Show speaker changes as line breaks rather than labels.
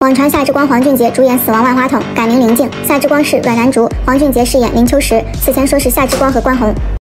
网传夏之光、黄俊杰主演《死亡万花筒》，改名林静，夏之光是阮南竹，黄俊杰饰演林秋实。此前说是夏之光和关宏。